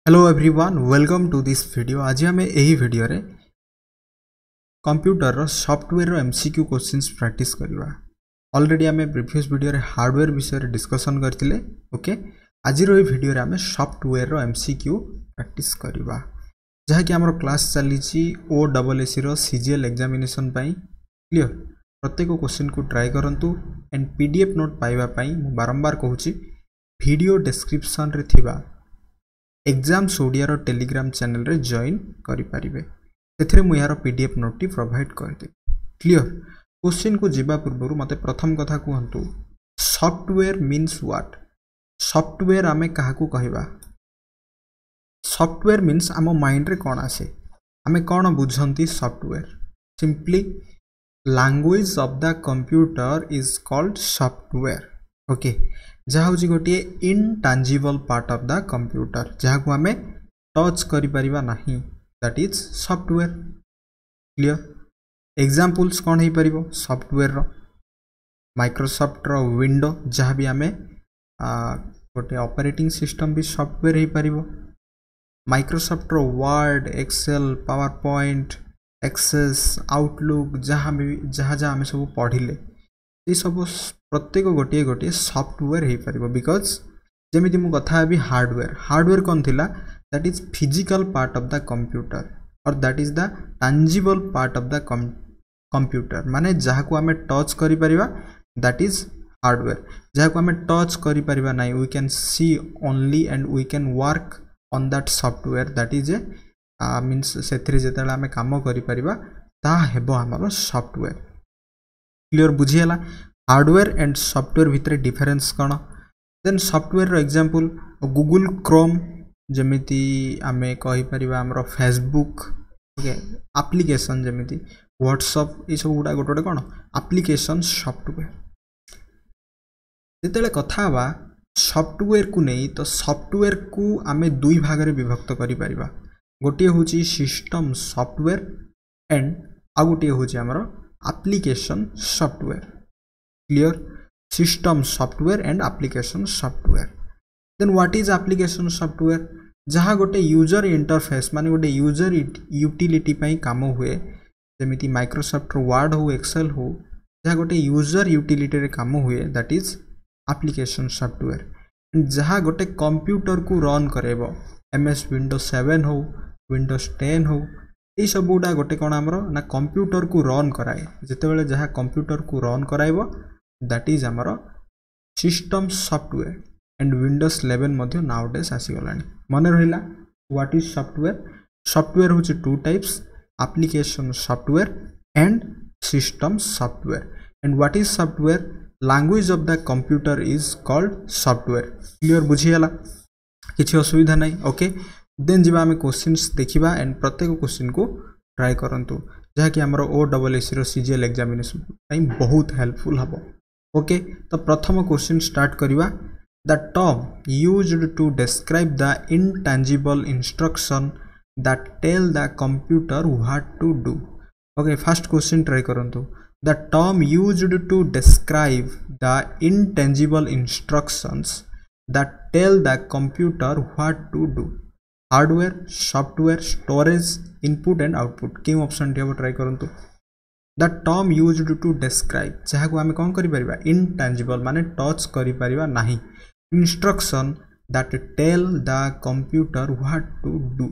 Hello everyone welcome to this video. आज आम यही वीडियो रे computer software MCQ questions practice करवा। ऑलरेडी आम प्रीवियस वीडियो रे हार्डवेयर विषय रे डिस्कशन करथिले। ओके, आज रो वीडियो रे आम सॉफ्टवेयर एमसीक्यू प्रैक्टिस करवा, जहा कि हमर क्लास चली ओएसएससी रो सीजीएल एग्जामिनेशन पई। क्लियर, प्रत्येक क्वेश्चन को ट्राई करंतु एंड पीडीएफ नोट पाइबा पई मु बारंबार कहूची वीडियो डिस्क्रिप्शन रे थिबा एग्जाम्स ओडिया रो टेलीग्राम चैनल रे जॉइन करि परिबे। सेथिरे मु यार पीडीएफ नोट टी प्रोवाइड कर दे। क्लियर, क्वेश्चन को जिबा पूर्व मते प्रथम कथा कहंतु सॉफ्टवेयर मीन्स व्हाट। सॉफ्टवेयर आमे काहा को कहबा? सॉफ्टवेयर मीन्स आम माइंड रे कोन आसे, आमे कोन बुझंती software? Simply language of the computer is called software. Okay, जहाँ हूँ गोटे intangible part of the computer, जहाँ को आमे टच करि परिबा नाही, that is software. Clear, examples कौन हो परिबो सॉफ्टवेयर रो? माइक्रोसॉफ्ट रो विंडो, जहाँ भी आमे गोटे ऑपरेटिंग सिस्टम भी सॉफ्टवेयर हो परिबो। माइक्रोसॉफ्ट रो Word, Excel, PowerPoint, Access, Outlook, जहाँ आमे सब पढ़िले ये सब प्रत्येक गोटे गोटे सॉफ्टवेयर हो पारिबो। बिकॉज जेमिति मु कथा अभी हार्डवेयर कौन थिला? That is physical part of the computer और that is the tangible part of the computer. माने जहाँ को आमे टच करि परिबा दैट इज हार्डवेयर, जहाँ को आमे टच करि परिबा नाही we can see only and we can work on that software, that is a means सेथिरे जेतेला आमे काम करि परिबा ता हेबो हमर सॉफ्टवेयर। क्लियर, बुझीला हार्डवेयर एंड सॉफ्टवेयर भितर डिफरेंस कौन? देन सॉफ्टवेयर रो एग्जांपल गूगल क्रोम, जमिति आमे कहि परिबा हमरो फेसबुक। ओके, एप्लिकेशन जमिति व्हाट्सएप, ये सब गुडा गोटे कौन एप्लिकेशन सॉफ्टवेयर। जेतेले कथा बा सॉफ्टवेयर को नहीं, तो सॉफ्टवेयर को आमे दुई भाग रे विभक्त करि परिबा। गोटे होची सिस्टम सॉफ्टवेयर एंड आ गोटे होची हमरो application software. Clear, system software and application software. Then what is application software? जहाँ गोटे यूजर इंटरफेस माने गोटे यूजर यूटिलिटी पई काम हुए, जमिति माइक्रोसॉफ्ट वर्ड हो, एक्सेल हो, जहाँ गोटे यूजर यूटिलिटी रे काम हुए दैट इज एप्लिकेशन सॉफ्टवेयर। जहाँ गोटे कंप्यूटर को रन करेबो, एमएस विंडोज 7 हो, विंडोज 10 हो, ये सब गुडा गोटे कौन आमर ना कंप्यूटर को रन कराए। जितेबाला जहाँ कंप्यूटर को रन कराइबो दैट इज आमर सिस्टम सॉफ्टवेयर एंड विंडोज 11 मध्य नाउडेज आसीगलानी। मन रहिला व्हाट इज सॉफ्टवेयर? सॉफ्टवेयर होची two types, application software and system software. And what is software? Language of the computer is called software. Clear, बुझीगला, किछि असुविधा नहीं। ओके, देन जीवा आमे क्वेश्चंस देखिबा एंड प्रत्येक क्वेश्चन को ट्राई करंतु, जहाँ कि हमरो ओएसएससी रो सीजीएल एग्जामिनेशन टाइम बहुत हेल्पफुल हबो। ओके, तो प्रथम क्वेश्चन स्टार्ट करिवा। The term used to describe the intangible instruction that tell the computer what to do. Okay, first question try करंतु। The term used to describe the intangible instructions that tell the computer what to do. Hardware, software, storage, input and output, क्यों option टी try करंतु। The term used to describe, जहाँ को आमे कौन करि परिबा? Intangible माने टच करि परिबा नाही। Instruction that tell the computer what to do,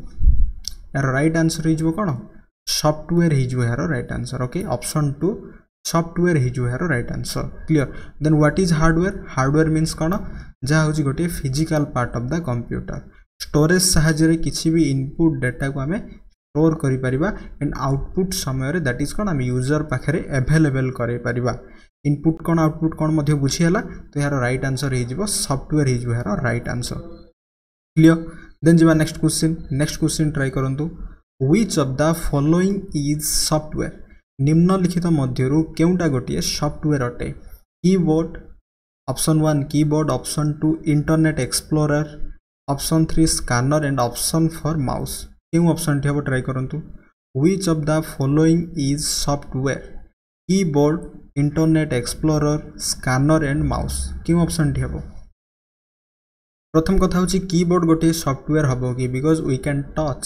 यार राइट आंसर हिजबो कोन? सॉफ्टवेयर हिजबो यार right answer. Okay, option 2 software हिजबो यार right answer. Clear, then what is hardware? Hardware means कोन? जहाँ होची गोटे physical part of the computer. Storage साहाଯ୍य किसी भी इनपुट डेटा को आमे स्टोर करि परिबा एंड आउटपुट समय रे दैट इज कोन आमे यूजर पाखरे अवेलेबल करै परिबा। इनपुट कोन आउटपुट कोन मध्य बुझी हला, तो यार राइट आंसर हिजबो सॉफ्टवेयर हिजबो यार राइट आंसर। क्लियर, देन जीवा नेक्स्ट क्वेश्चन ट्राई करंतु। Which of the following is software? निम्नलिखित मध्यरु केउटा गोटिए सॉफ्टवेयर अटे? Keyboard, option 1 keyboard, option 2 internet explorer, option 3 scanner and option 4 mouse. क्यों ऑप्शन टी हम ट्राई करंतु। Which of the following is software? Keyboard, internet explorer, scanner and mouse. क्यों ऑप्शन टी हम? प्रथम कथा हूँ कीबोर्ड गोटे सॉफ्टवेयर हम कि because we can touch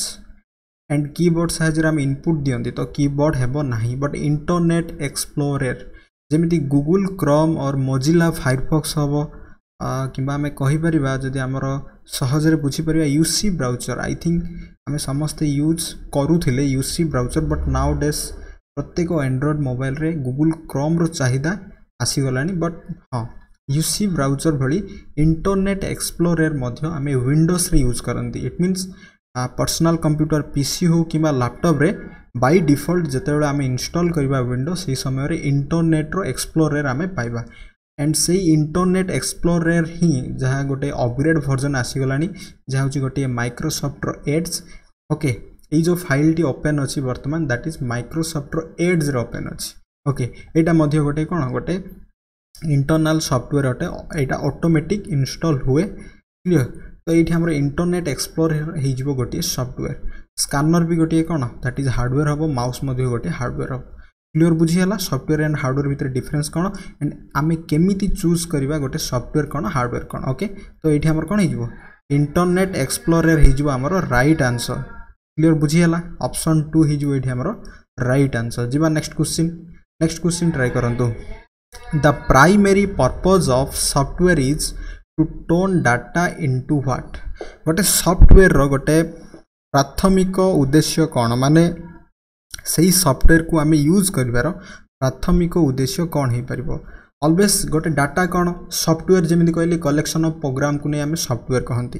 and keyboard साहाय्य आम इनपुट दियंती तो कीबोर्ड हेबो नाही बट इंटरनेट एक्सप्लोरर जेमिति गूगल क्रोम और मोजिला फायरफॉक्स हम कि आम कहीपर जदि आमर सहजरे बुझीपर यूसी ब्राउजर आई थिंक आम समस्ते यूज करूले UC browser but nowadays प्रत्येक एंड्रॉइड मोबाइल रे गूगल क्रोम रो चाहिदा आसीगलानी बट हाँ यूसी ब्राउजर भली इंटरनेट एक्सप्लोरर मध्य आम विंडोज रे यूज करती it means personal computer PC हो कि लैपटॉप रे बाय डिफॉल्ट जितेबाला आम इंस्टॉल करवा विंडोज से समय रे इंटरनेट रो एक्सप्लोरर आम पाइबा एंड से इंटरनेट एक्सप्लोरर ही जहाँ गोटे अपग्रेड वर्जन आसीगलानी जहाँ हूँ गोटे माइक्रोसॉफ्ट रो एड्स ओके ये जो फाइल टी ओपन अच्छी बर्तमान दैट इज माइक्रोसॉफ्ट रो एड्स रे ओपन अच्छी ओके यहाँ मध्य गोटे कौन गोटे इंटरनल सॉफ्टवेयर अटे यहाँ ऑटोमेटिक इंस्टॉल हुए क्लियर तो ये आम इंटरनेट एक्सप्लोरर हो गोटे सॉफ्टवेयर स्कैनर भी गोटे कौन दैट इज हार्डवेयर हम माउस गोटे हार्डवेयर हम क्लियर बुझीगला सॉफ्टवेयर एंड हार्डवेयर भितर डिफरेंस कौन एंड आम केमिति चूज करवा गोटे सॉफ्टवेयर कौन हार्डवेयर कौन ओके तो ये आम कौन हो इंटरनेट एक्सप्लोरर हो आमर राइट आंसर क्लियर बुझीगला ऑप्शन 2 हो ये आमर राइट आंसर जीवा नेक्स्ट क्वेश्चन ट्राई करंतु the primary purpose of software is to turn data into what गोटे सॉफ्टवेयर रो गोटे प्राथमिक उद्देश्य कौन माने सही सॉफ्टवेयर को आम यूज करिवार प्राथमिक उद्देश्य कौन हो पार ऑलवेज गोटे डाटा कौन सॉफ्टवेयर जमी कहली कलेक्शन ऑफ प्रोग्राम को नहीं आम सॉफ्टवेयर कहती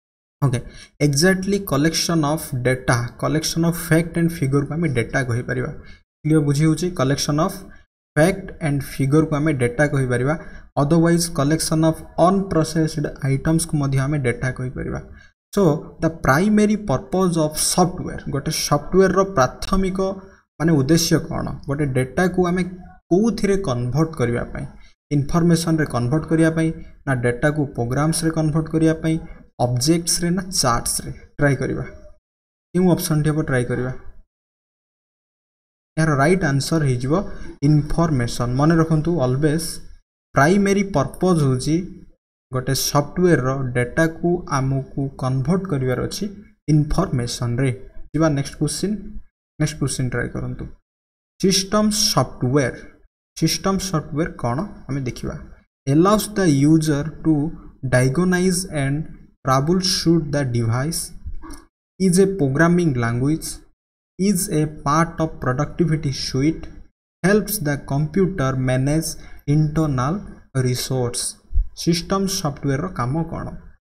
okay exactly collection of data collection of fact and figure को आम डेटा कहि परिबा क्लियर बुझी होची collection of fact and figure को आम डेटा कहि परिबा otherwise collection of unprocessed items को मध्य आम डेटा कहि परिबा so the primary purpose of software गोटे सॉफ्टवेयर रो प्राथमिक माने उद्देश्य कौन गोटे डेटा को आम कौथिरे कन्वर्ट करिया पई इनफॉरमेशन रे कन्वर्ट करिया पई ना डेटा को प्रोग्राम्स रे कन्वर्ट करिया पई ऑब्जेक्ट्स रे ना चार्ट्स रे ट्राई करिवा क्यों ऑप्शन टी ट्राई करिवा यार राइट आंसर हो जिवो इनफॉरमेशन मन रखंतु ऑलवेज प्राइमरी पर्पज होची गोटे सॉफ्टवेयर रो डेटा को आमको कन्वर्ट करिवार अछि इनफॉरमेशन रे जिवा नेक्स्ट क्वेश्चन ट्राई करंतु सिस्टम सॉफ्टवेयर कौन हमें देखिबा allows the user to diagnose and troubleshoot the device is a programming language is a part of productivity suite helps the computer manage internal resource system software काम कौन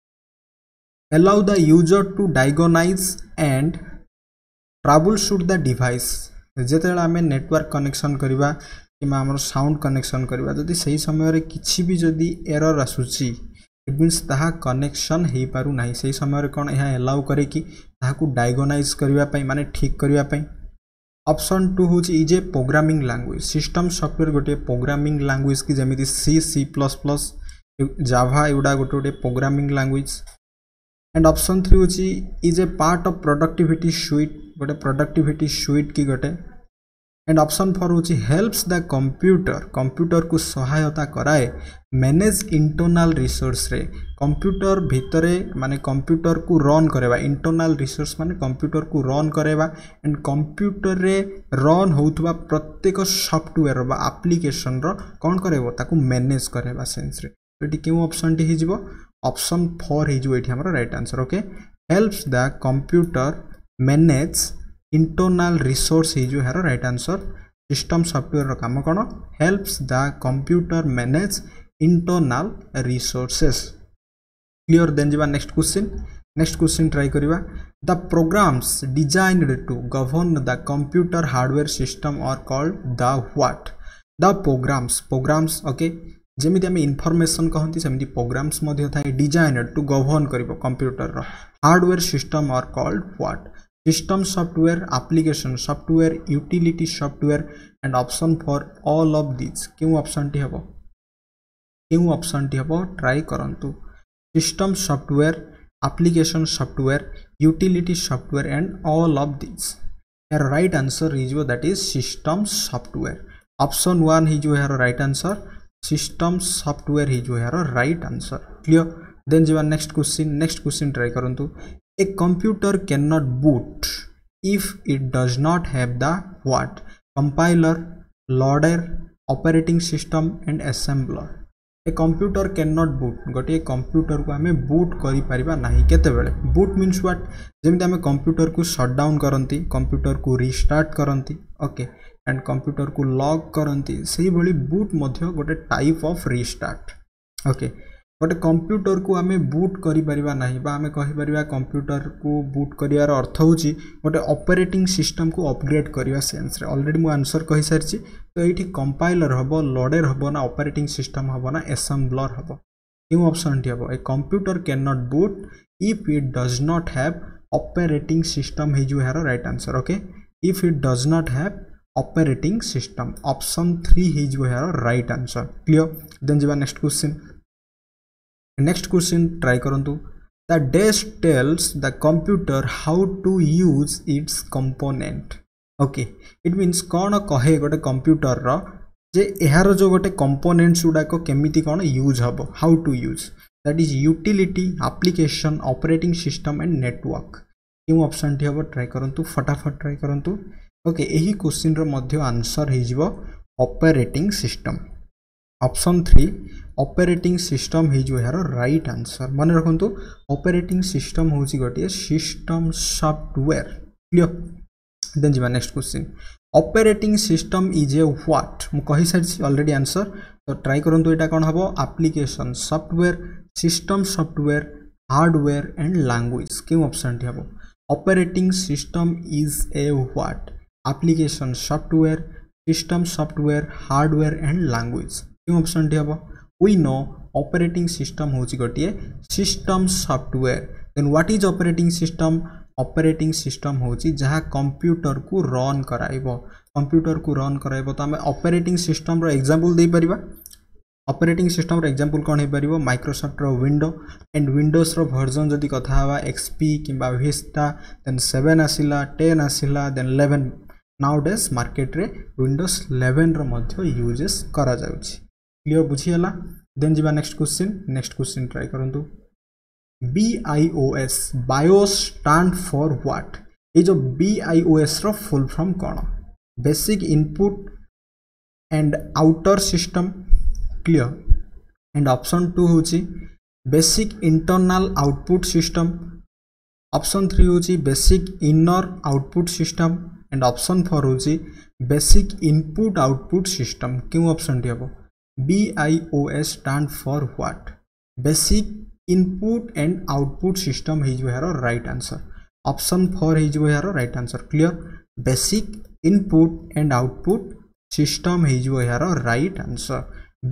allow the user to diagnose and troubleshoot the device जेतेबेला आम network connection करवा कि आम sound connection करवा जदि सही समय किसी भी जदि एरर आसूची इट मीन्स ताहा कनेक्शन हो पारु नाही सही समय कौन यह एलाउ करे कि ताहाकू डायगोनाइज करने माने ठीक करने ऑप्शन 2 हूँ is a programming language system software गोटे प्रोग्रामिंग लैंग्वेज की जमी सी प्लस प्लस जावा एगुड़ा गोटे गोटे प्रोग्रामिंग लैंग्वेज एंड ऑप्शन 3 हूँ is a part of productivity suite गोटे प्रोडक्टिविटी सुइट की गोटे एंड ऑप्शन 4 हूँ हेल्प्स द कंप्यूटर को सहायता कराए मैनेज इंटरनल रिसोर्स रे कंप्यूटर भितरे माने कंप्यूटर को रन करेवा इंटरनल रिसोर्स माने कंप्यूटर को रन करेवा एंड कंप्यूटर रे रन होउथबा प्रत्येक सॉफ्टवेयर बा एप्लीकेशन रो कौन करेबो ताकू मैनेज करेवा सेंस रे तो एटी केउ ऑप्शन टी हिजबो ऑप्शन 4 हिजबो एठी हमर right answer okay helps the computer manage internal resource हिजो यार राइट आंसर सिस्टम सॉफ्टवेयर रो काम कौन helps the computer manage internal resources clear then जीवा नेक्स्ट क्वेश्चन ट्राई करिवा the programs designed to govern the computer hardware system are called the what the programs okay जेमिति आम information कहती सेमिति programs मध्य थाए डिजाइन्ड टू गवर्न करिवो कंप्यूटर रो hardware system are called what system software application software utility software and option four all of this क्यों option टी हबो ट्राई करंतु system software application software utility software and all of this यार right answer हिजो that is system software option 1 हिजो यार right answer system software हिजो यार राइट आंसर क्लियर देन जीवा नेक्स्ट क्वेश्चन ट्राई करंतु a computer can not boot if it does not have the what compiler loader operating system and assembler a computer can not boot गोटे computer को आम boot करि परिबा नाही केते बेले बूट मीन्स व्हाट जेमते आम कंप्यूटर को शट डाउन करंती कंप्यूटर को रिस्टार्ट करंती ओके एंड कंप्यूटर को लॉक करंती सही भली बूट मध्य गोटे टाइप ऑफ रिस्टार्ट ओके गोटे कंप्यूटर को आम बूट करि परिबा नाही बा आम कहि परिबा कंप्यूटर को बूट करियार अर्थ होची गोटे ऑपरेटिंग सिस्टम को अपग्रेड करिया सेंस रे ऑलरेडी मु आंसर कहि सारछि तो एठी कंपाइलर हबो लोडर हबो ना ऑपरेटिंग सिस्टम हबो ना असेंबलर हबो क्यों ऑप्शन टी हबो a computer can not boot if it does not have operating system हे जो हेरो right answer okay if it does not have operating system option 3 हे जो हेरो राइट आंसर क्लियर देन जीवा नेक्स्ट क्वेश्चन ट्राई करंतु the desk tells the computer how to use its component okay it means कौन कहे गोटे computer रो जे एहार जो गोटे कंपोनेंट्स गुडाक केमिति कौन यूज हबो how to use that is utility application operating system and network क्यों ऑप्शन टी हबो ट्राई करंतु फटाफट ट्राई करंतु ओके एही क्वेश्चन रो मध्य आंसर हे जिवो operating system option 3 operating system हे जो यार राइट आंसर मन रखंतु ऑपरेटिंग सिस्टम होची गोटे सिस्टम सॉफ्टवेयर क्लियर देन जीवा next question operating system is a what मु कहि साइछि ऑलरेडी आंसर तो ट्राई करंतु एटा कोन हबो application software system software hardware and language क्यों ऑप्शन टी हबो operating system is a what application software system software hardware and language क्यों ऑप्शन टी हबो वी नो ऑपरेटिंग सिस्टम होची गोटे system software then what is operating system होची जहा कंप्यूटर को रन कराइबो तो आम ऑपरेटिंग सिस्टम रो एग्जांपल दे परिबा ऑपरेटिंग सिस्टम रो एग्जांपल कोन हे परिबो माइक्रोसॉफ्ट रो विंडो एंड विंडोज रो वर्जन जदी कथा हवा एक्सपी किबा विस्टा देन 7 आसिला 10 आसिला देन 11 नाउडेज मार्केट रे विंडोज 11 रो मध्य यूजेस करा जाउची क्लियर बुझीला देन जीवा नेक्स्ट क्वेश्चन ट्राई करंतु BIOS BIOS stand for what ये जो BIOS रो फुल फॉर्म कोन basic input and outer system clear and option 2 होची basic internal output system option 3 होची basic inner output system and option 4 होची basic input output system क्यों option टी हबो BIOS stand for what basic input and output system हे जो यारो right answer option 4 हे जो यारो right answer clear basic input and output system हे जो यारो right answer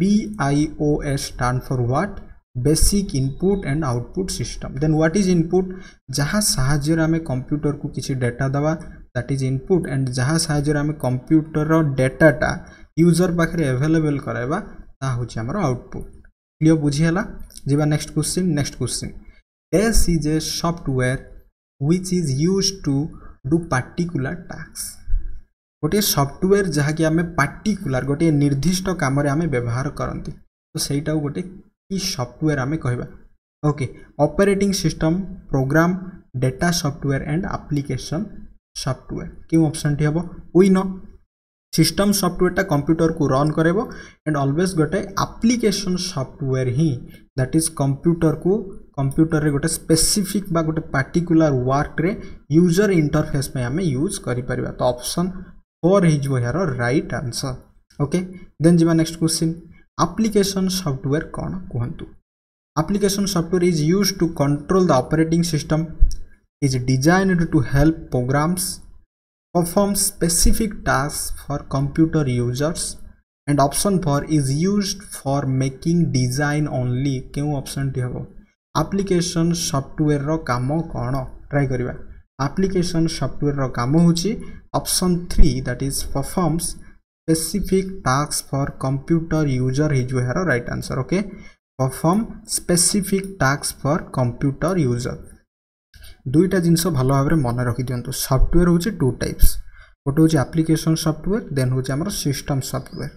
BIOS stand for what basic input and output system then what is input जहाँ साहाଯ୍य रे हमें कंप्यूटर को किसी डेटा दवा that is input and जहाँ साहाଯ୍य रे हमें कंप्यूटर रो डेटा टा यूजर पाखे अवेलेबल कराइबा ता होची हमर आउटपुट क्लियर बुझियला जीवा next question S is a software which is used to do particular task गोटे सॉफ्टवेयर जहाँ कि आमे पार्टिकुलर गोटे निर्दिष्ट काम रे आमे व्यवहार करंती तो सेटा गोटे की सॉफ्टवेयर आमे कहबा okay operating system program data software and application software क्यों ऑप्शन टी हबो वी नो सिस्टम सॉफ्टवेयर टा कंप्यूटर को रन करेबो एंड ऑलवेज गोटे एप्लिकेशन सॉफ्टवेयर ही दैट इज कंप्यूटर रे गोटे स्पेसिफिक बा गोटे पार्टिकुलर वर्क रे यूजर इंटरफेस में हमें यूज करि परिबा तो ऑप्शन 4 इज वो यार राइट आंसर ओके देन जीवा नेक्स्ट क्वेश्चन एप्लिकेशन सॉफ्टवेयर कोन कहंतु application software is used to control the operating system is designed to help programs perform specific tasks for computer users and option 4 is used for making design only क्यों option टी हबो application software रो काम कोन try करिवा application software रो काम होची option 3 that is performs specific task for computer user हे जो है right answer okay perform specific task for computer user दुईटा जिनस भल भाव में मन रखी दिंतु सॉफ्टवेयर हूँ 2 टाइप्स गोटे हूँ एप्लिकेशन सॉफ्टवेयर देन हूँ आम सिस्टम सॉफ्टवेयर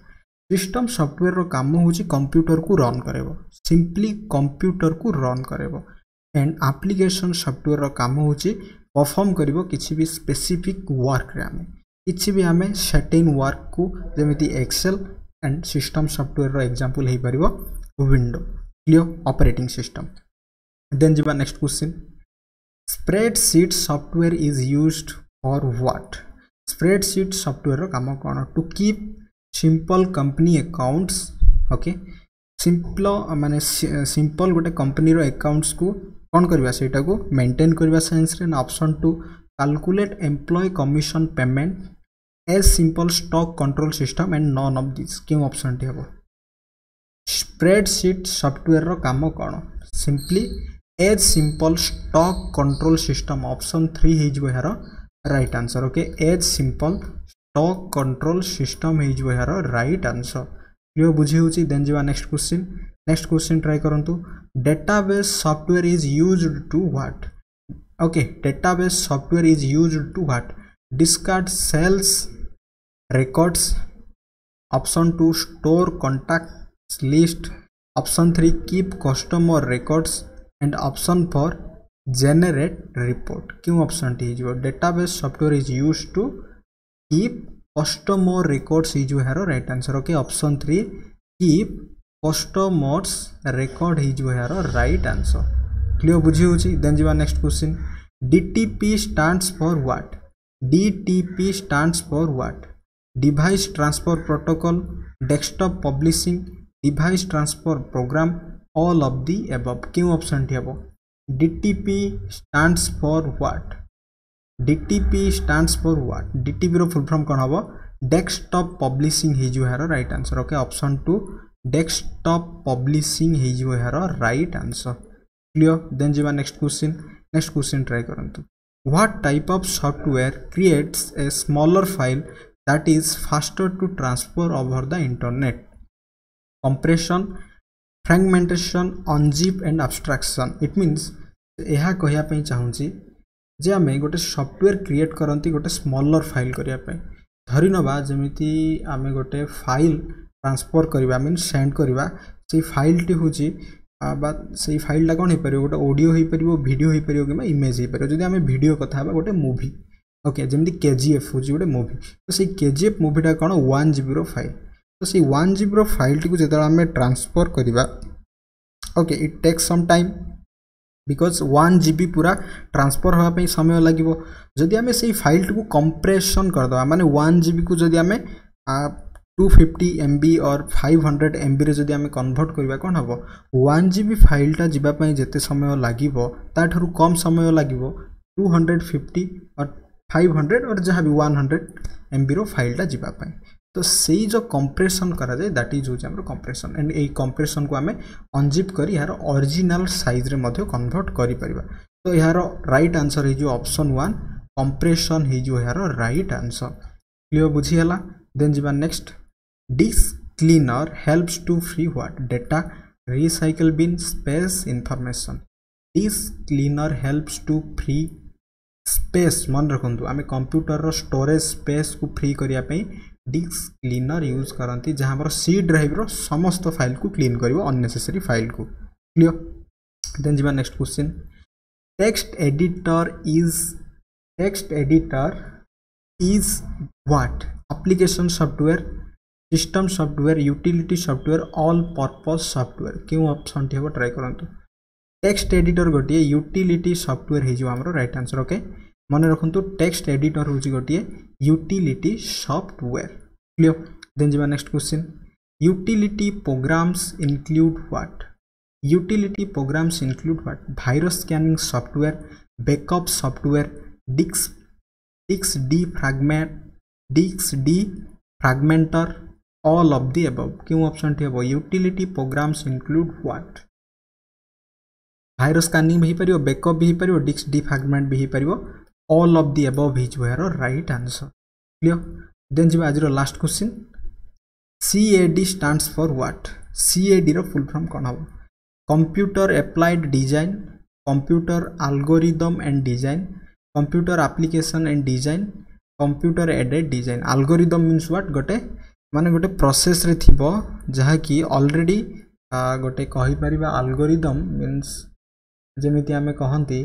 सिस्टम सॉफ्टवेयर रो काम होची कंप्यूटर को रन करेबो सिंपली कंप्यूटर को रन करेबो एंड एप्लीकेशन सॉफ्टवेयर रो काम होची परफॉर्म करिवो किछि भी स्पेसिफिक वर्क रे हमें किछि भी हमें सर्टेन वर्क को जेमिति एक्सेल एंड सिस्टम सॉफ्टवेयर रो एग्जांपल हे परिवो window clear operating system then जिबा next question spreadsheet software is used for what spreadsheet software रो काम कोन to keep simple company accounts okay simple माने सिंपल गोटे कंपनी रो अकाउंट्स को कौन करवा सेटा को मेंटेन करवा साइंस रे option 2 calculate employee commission payment as simple stock control system and none of this क्यों ऑप्शन टी हेबो स्प्रेडशीट सॉफ्टवेयर रो काम कोन simply as simple stock control system option 3 हे जो यार right answer okay as simple stock control system हे जो यार राइट आंसर क्लियर बुझी होची देन जिवा नेक्स्ट क्वेश्चन ट्राई करंतु database software is used to what okay database software is used to what discard sales records option 2 store contacts list option 3 keep customer records and option 4 generate report क्यों option टी जो database software is used to keep customer records is यार right answer okay option 3 keep customers record is यार right answer clear बुझी होची then जिवा next question DTP stands for what DTP stands for what device transfer protocol desktop publishing device transfer program all of the above क्यों option टी हेबो DTP stands for what DTP stands for what DTP row full form कोन हबो desktop publishing हे जो यार right answer okay option 2 desktop publishing हे जो यार राइट आंसर क्लियर देन जिवा नेक्स्ट क्वेश्चन ट्राई करंतु what type of software creates a smaller file that is faster to transfer over the internet compression fragmentation unzip and abstraction it means यह कहया पई चाहूची जे आमे गोटे software create करंती गोटे smaller file करिया पई धरि नबा जेमिति आमे गोटे फाइल ट्रांसफर करबा मीन सेंड करबा से फाइल टी होची बा से फाइल ला कोन हे परियो गोटे ऑडियो हे परियो वीडियो हे परियो कि इमेज हे परियो जदि आमे वीडियो कथा बा गोटे मूवी ओके जमी केजीएफ हूँ गोटे मूवी तो से केजीएफ मूवीटा कौन 1 GB रो फाइल तो से 1 GB रो फाइल टी को जो आम ट्रांसफर करवा okay it takes some time because 1 GB पूरा ट्रांसफर होगापी समय लगे जदि आम से फाइल टी को कंप्रेशन करदे माने 1 GB को जदि आम 250 MB और 500 MB रे जदि आम कन्वर्ट करवा कौन हम 1 GB फाइलटा जावाई जिते समय लगे ताठू कम समय लगे 250 और 500 और जहाँ भी 100 MB रो फाइलटा जावाई तो से जो कंप्रेशन करा जाए दैट इज होची हमर कंप्रेशन एंड ए कंप्रेशन को आमे अनजिप करी यार ओरिजिनल साइज रे मध्ये कन्वर्ट करि परिबा तो यार राइट आंसर है जो ऑप्शन 1 कंप्रेशन है जो यार राइट आंसर क्लियर बुझी हला देन जिबा next disk cleaner helps to free what data recycle bin space information disk cleaner helps to free space मन रखु आम कंप्यूटर रो स्टोरेज स्पेस को फ्री करिया पे डिस्क क्लीनर यूज करती जहाँ हमर सी ड्राइव रो समस्त फाइल को क्लीन करिवो अननेसेसरी फाइल को क्लियर देन जिबा next question text editor is what application software system software utility software all purpose software क्यों ऑप्शन टी ट्राई करंतु टेक्स्ट एडिटर गोटे यूटिलिटी सॉफ्टवेयर है जो हमरो राइट आंसर ओके मन रखु टेक्स्ट एडिटर हूँ गोटे यूटिलिटी सॉफ्टवेयर क्लियर देन जिबा next question utility programs include what utility programs include what virus scanning software backup software disk defragmenter all of the above क्यों option टी हम utility programs include what virus scanning भी पारियो backup भी पारियो disk defragment भी पारियो all of the above हिज वेयर राइट आंसर क्लियर देन जिबा आज last question CAD stands for what CAD row full form कोन हो computer applied design computer algorithm and design computer application and design computer aided design algorithm means what गोटे माने गोटे process रे थिबो जहा कि ऑलरेडी गोटे कहि परिबा एल्गोरिदम मींस जेमिति आमे कहंती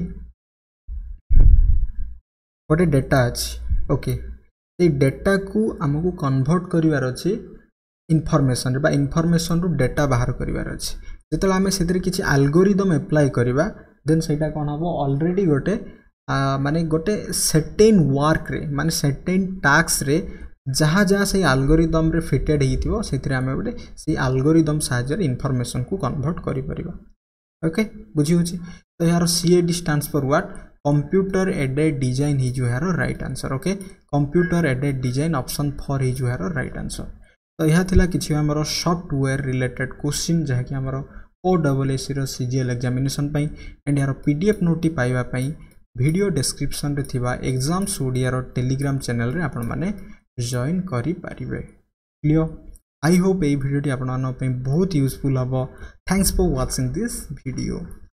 गोटे डेटा अछि ओके ए डेटा को हमकु कन्वर्ट करिवार अछि इनफॉरमेशन बा इनफॉरमेशन रु डेटा बाहर करिवार अछि जेतला आमे सेतरे किछि एल्गोरिदम अप्लाई करिबा देन सेटा कोन हबो ऑलरेडी गोटे माने गोटे सर्टेन वर्क रे माने सर्टेन टास्क रे जहाँ जहाँ से एल्गोरिदम रे फिटेड हिथिबो सेतरे आमे गोटे से एल्गोरिदम साहाय्य इनफॉरमेशन को कन्वर्ट करि परिबा ओके बुझी होछि तो यार CAD stands for what computer aided design ही जो यार right answer okay computer aided design option 4 ही जो यार राइट आंसर तो यह थिला किछि हमरो सॉफ्टवेयर रिलेटेड क्वेश्चन जहा कि हमरो OAAC रो CGL एग्जामिनेशन पई एंड यार PDF नोटी पाइबा पई वीडियो डिस्क्रिप्शन रे थिबा एग्जाम्स ओडिया रो टेलीग्राम चैनल रे आपण माने जॉइन करि पारिबे क्लियर आई होप ए वीडियो टी आपण मानो पे बहुत यूजफुल हबो thanks for watching this video.